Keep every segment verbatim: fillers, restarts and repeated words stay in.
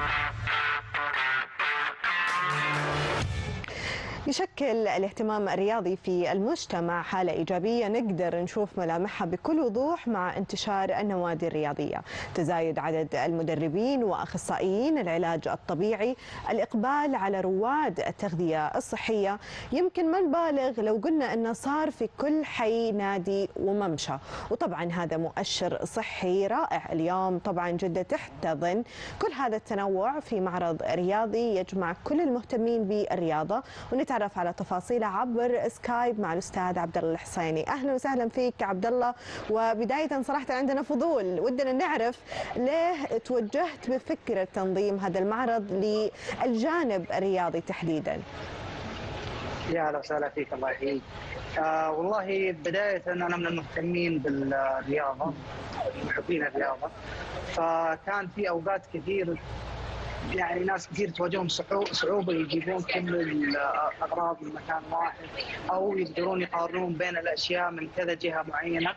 يشكل الاهتمام الرياضي في المجتمع حالة إيجابية نقدر نشوف ملامحها بكل وضوح مع انتشار النوادي الرياضية، تزايد عدد المدربين وأخصائيين العلاج الطبيعي، الإقبال على رواد التغذية الصحية. يمكن ما نبالغ لو قلنا أنه صار في كل حي نادي وممشى، وطبعا هذا مؤشر صحي رائع. اليوم طبعا جدة تحتضن كل هذا التنوع في معرض رياضي يجمع كل المهتمين بالرياضة، ونتعرف على تفاصيله عبر سكايب مع الاستاذ عبد الله الحصيني. اهلا وسهلا فيك عبد الله. وبدايه صراحه عندنا فضول، ودنا نعرف ليه توجهت بفكره تنظيم هذا المعرض للجانب الرياضي تحديدا. يا اهلا وسهلا فيك، الله يحييك. آه والله بدايه انا من المهتمين بالرياضه، محبين الرياضه، فكان في اوقات كثير يعني ناس كثير تواجههم صعوبة يجيبون كل الأغراض من مكان واحد، أو يقدرون يقارنون بين الأشياء من كذا جهة معينة،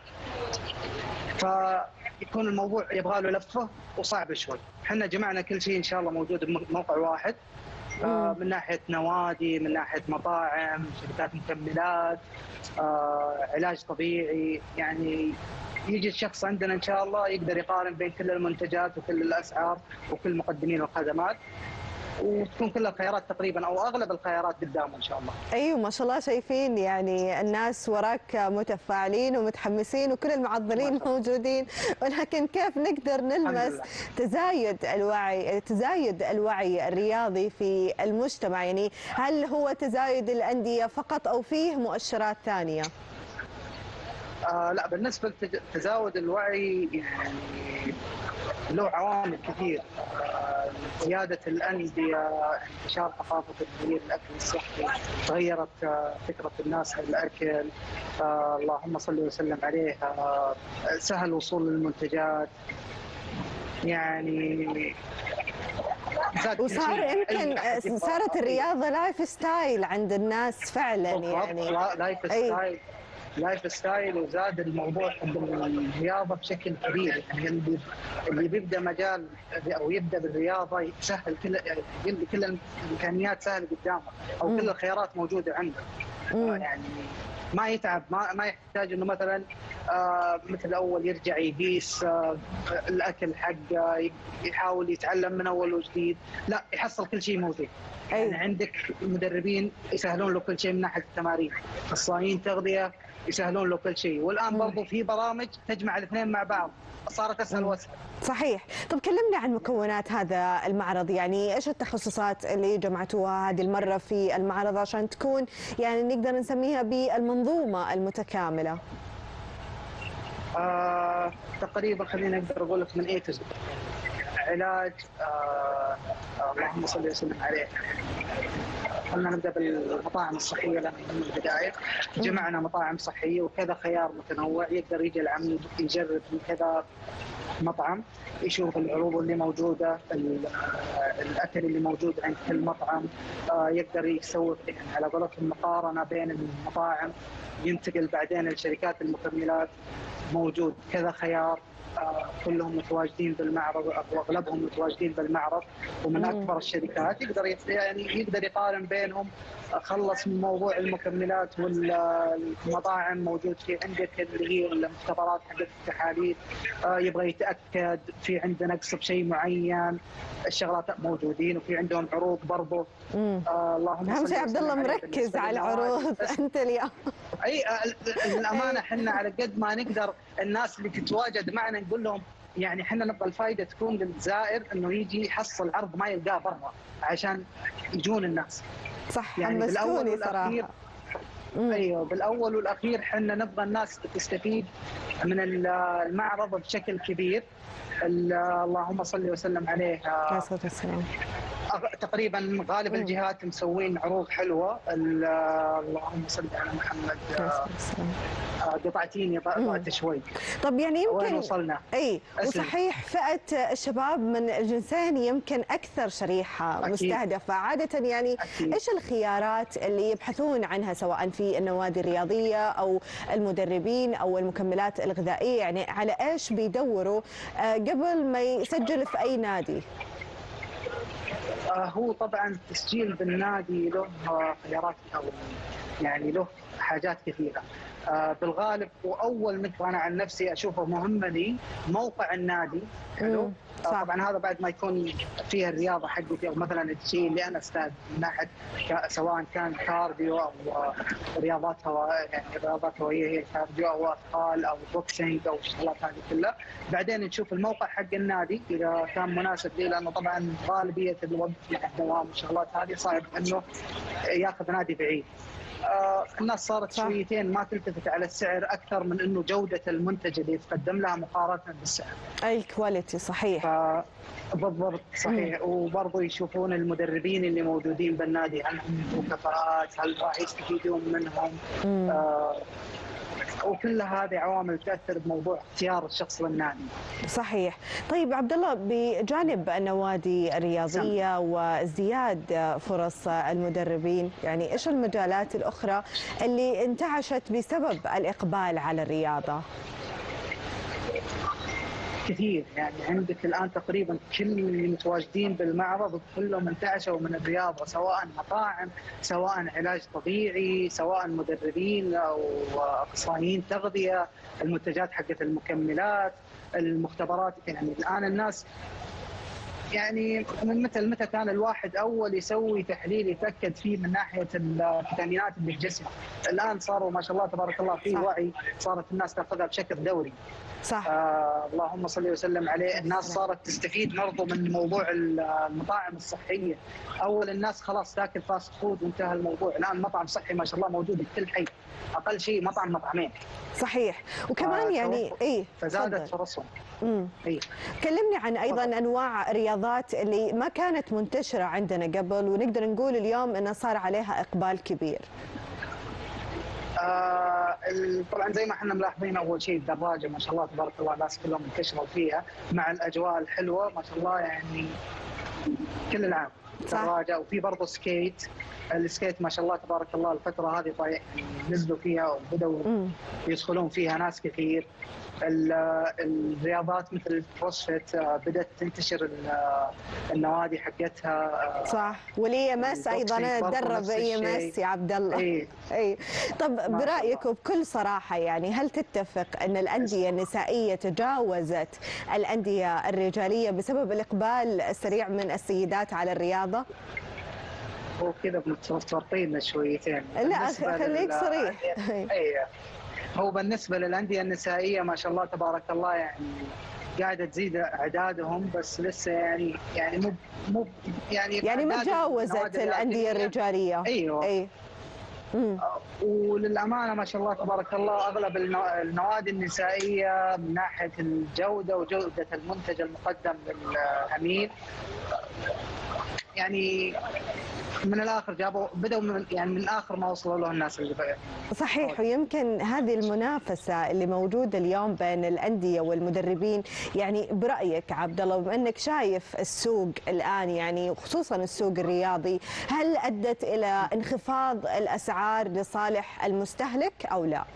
فيكون الموضوع يبغى له لفة وصعب شوي. احنا جمعنا كل شيء إن شاء الله موجود بموقع واحد، آه من ناحية نوادي، من ناحية مطاعم، شركات مكملات، آه علاج طبيعي. يعني يجي الشخص عندنا ان شاء الله يقدر يقارن بين كل المنتجات وكل الاسعار وكل مقدمين الخدمات، وتكون كل الخيارات تقريبا او اغلب الخيارات قدامه ان شاء الله. ايوه ما شاء الله، شايفين يعني الناس وراك متفاعلين ومتحمسين وكل المعضلين موجودين، ولكن كيف نقدر نلمس تزايد الوعي تزايد الوعي الرياضي في المجتمع؟ يعني هل هو تزايد الانديه فقط او فيه مؤشرات ثانيه؟ آه لا، بالنسبة لتزايد الوعي يعني له عوامل كثير. آه زيادة الأندية، انتشار ثقافة تغيير الأكل الصحي، تغيرت آه فكرة الناس للأكل، آه اللهم صل وسلم عليه، آه سهل وصول للمنتجات. يعني وصار يمكن صارت الرياضة لايف ستايل عند الناس فعلا. يعني لايف ستايل لايف ستايل وزاد الموضوع حب الرياضه بشكل كبير. يعني اللي اللي بيبدا مجال او يبدا بالرياضه يسهل كل كل الامكانيات سهله قدامه، او كل الخيارات موجوده عنده. آه يعني ما يتعب، ما ما يحتاج انه مثلا آه مثل اول يرجع يقيس آه الاكل حقه، يحاول يتعلم من اول وجديد. لا، يحصل كل شيء موجود. يعني عندك مدربين يسهلون له كل شيء من ناحيه التمارين، اخصائيين تغذيه يسهلون له كل شيء، والان برضو في برامج تجمع الاثنين مع بعض، صارت اسهل واسهل. صحيح. طب كلمنا عن مكونات هذا المعرض، يعني ايش التخصصات اللي جمعتوها هذه المره في المعرض عشان تكون يعني نقدر نسميها بالمنظومه المتكامله؟ آه تقريبا خلينا نقدر اقول لك من اي تو زد. علاج، آه اللهم صل وسلم عليه. خلينا نبدا بالمطاعم الصحيه لان من البدايه. جمعنا مطاعم صحيه وكذا خيار متنوع، يقدر يجي العميل يجرب من كذا مطعم، يشوف العروض اللي موجوده، الاكل اللي موجود عند كل مطعم، يقدر يسوي يعني على قولتهم مقارنه بين المطاعم، ينتقل بعدين لشركات المكملات. موجود كذا خيار، آه كلهم متواجدين بالمعرض او اغلبهم متواجدين بالمعرض، ومن اكبر الشركات. يقدر يعني يقدر يقارن بينهم. خلص من موضوع المكملات والمطاعم، موجود في عندك اللي هي المختبرات حقت التحاليل، آه يبغى يتاكد في عنده نقص بشيء معين، الشغلات موجودين، وفي عندهم عروض برضه. آه اللهم اهم شيء عبد الله مركز على العروض انت اليوم. اي الامانه احنا على قد ما نقدر الناس اللي تتواجد معنا نقول لهم يعني احنا نبغى الفائده تكون للزائر انه يجي يحصل عرض ما يلقاه برا عشان يجون الناس. صح، يعني بالاول والاخير صراحة. ايوه بالاول والاخير احنا نبغى الناس تستفيد من المعرض بشكل كبير. اللهم صل وسلم عليه. تقريبا غالب الجهات مسوين عروض حلوه. اللهم صل على محمد. قطعتيني قطعت شوي. طب يعني يمكن وين وصلنا؟ اي وصحيح فئه الشباب من الجنسين يمكن اكثر شريحه أكيد. مستهدفه عاده. يعني أكيد. ايش الخيارات اللي يبحثون عنها سواء في النوادي الرياضيه او المدربين او المكملات الغذائيه؟ يعني على ايش بيدوروا قبل ما يسجل في اي نادي؟ هو طبعا التسجيل بالنادي له خيارات او يعني له حاجات كثيره. بالغالب واول مثل انا عن نفسي اشوفه مهمه لي موقع النادي. حلو. طبعا هذا بعد ما يكون فيها الرياضه حقتي او مثلا الشيء اللي انا استاذ من ناحيه سواء كان كارديو او رياضات هوائيه، يعني رياضات هوائيه هي كارديو او اثقال او بوكسينج او الشغلات هذه كلها. بعدين نشوف الموقع حق النادي اذا كان مناسب لي، لانه طبعا غالبيه الوقت مع الدوام والشغلات هذه صعب انه ياخذ نادي بعيد. آه الناس صارت صح. شويتين ما تلتفت على السعر اكثر من انه جوده المنتج اللي يتقدم لها مقارنه بالسعر. اي الكواليتي صحيح. بالضبط صحيح. وبرضه يشوفون المدربين اللي موجودين بالنادي هل هم كفاءات، هل راح يستفيدون منهم. آه وكل هذه عوامل تاثر بموضوع اختيار الشخص للنادي. صحيح. طيب عبد الله، بجانب النوادي الرياضيه وازدياد فرص المدربين، يعني ايش المجالات الاخرى اللي انتعشت بسبب الاقبال على الرياضه؟ كثير، يعني عندك الان تقريبا كل اللي متواجدين بالمعرض كلهم انتعشوا من الرياضه، سواء مطاعم، سواء علاج طبيعي، سواء مدربين او اخصائيين تغذيه، المنتجات حقت المكملات، المختبرات. يعني الان الناس يعني من متى متى كان الواحد اول يسوي تحليل يتاكد فيه من ناحيه الفيتامينات اللي في جسمه، الان صاروا ما شاء الله تبارك الله في وعي، صارت الناس تاخذها بشكل دوري. صح. آه اللهم صل وسلم عليه. الناس صارت تستفيد برضو من موضوع المطاعم الصحيه. اول الناس خلاص تاكل فاست فود وانتهى الموضوع، الان مطعم صحي ما شاء الله موجود في كل حي، اقل شيء مطعم مطعمين. صحيح. وكمان آه يعني ايه فزادت فرصهم. امم ايه كلمني عن ايضا انواع رياضات اللي ما كانت منتشره عندنا قبل ونقدر نقول اليوم انه صار عليها اقبال كبير. آه طبعا زي ما احنا ملاحظين، اول شيء الدراجه ما شاء الله تبارك الله الناس كلهم انتشروا فيها مع الاجواء الحلوه ما شاء الله، يعني كل العام دراجه. وفي برضه سكيت، السكيت ما شاء الله تبارك الله الفتره هذه طايح نزلوا فيها وبداوا يدخلون فيها ناس كثير. الرياضات مثل الكروسفيت بدات تنتشر النوادي حقتها. صح. والاي ام اس ايضا، انا اتدرب اي ام اس يا عبد الله. اي اي طب برايك وبكل صراحه، يعني هل تتفق ان الانديه النسائيه تجاوزت الانديه الرجاليه بسبب الاقبال السريع من السيدات على الرياضه؟ هو كذا متفرقين شويتين. لا خليك صريح. اي هو بالنسبه للانديه النسائيه ما شاء الله تبارك الله يعني قاعده تزيد اعدادهم، بس لسه يعني يعني مو مو يعني يعني ما تجاوزت الانديه الرجاليه. ايوه اي. وللامانه ما شاء الله تبارك الله اغلب النوادي النسائيه من ناحيه الجوده وجوده المنتج المقدم للعميل يعني من الاخر جابوا بدأوا من يعني من اخر ما وصلوا له الناس اللي بقى. صحيح. ويمكن هذه المنافسه اللي موجوده اليوم بين الانديه والمدربين، يعني برايك عبد الله بما انك شايف السوق الان يعني خصوصا السوق الرياضي، هل ادت الى انخفاض الاسعار لصالح المستهلك او لا؟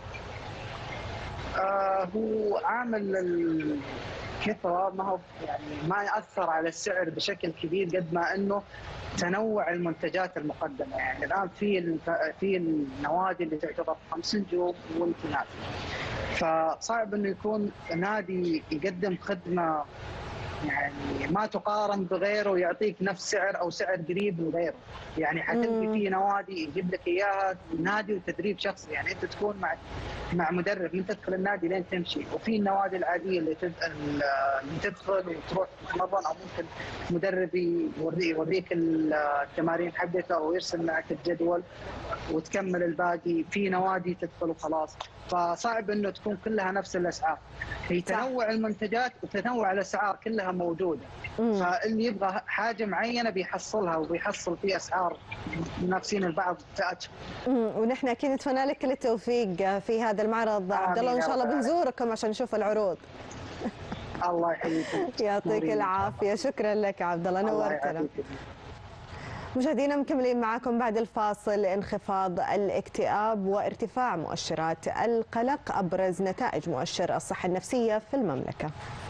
آه هو عامل الكثره ما هو يعني ما ياثر على السعر بشكل كبير قد ما انه تنوع المنتجات المقدمه. يعني الان في في النوادي اللي تعتبر خمس نجوم وامتياز، فصعب انه يكون نادي يقدم خدمه يعني ما تقارن بغيره ويعطيك نفس سعر او سعر قريب من غيره. يعني حتلقي في نوادي يجيب لك اياها نادي وتدريب شخصي، يعني انت تكون مع مع مدرب من تدخل النادي لين تمشي. وفي النوادي العاديه اللي اللي تدخل وتروح تتمرن، او ممكن مدرب يوريك يوريك التمارين حقته او يرسم معك الجدول وتكمل الباقي. في نوادي تدخل وخلاص، فصعب انه تكون كلها نفس الاسعار. هي تنوع المنتجات وتنوع الاسعار كلها موجوده. مم. فاللي يبغى حاجه معينه بيحصلها وبيحصل في اسعار منافسين البعض تاتشر. ونحن اكيد نتمنى لك كل التوفيق في هذا المعرض عبد الله، وان شاء الله بنزوركم عشان نشوف العروض. الله يحييك. يعطيك العافيه. شكرا لك عبد الله، نورتنا. مشاهدينا مكملين معكم بعد الفاصل. انخفاض الاكتئاب وارتفاع مؤشرات القلق ابرز نتائج مؤشر الصحه النفسيه في المملكه.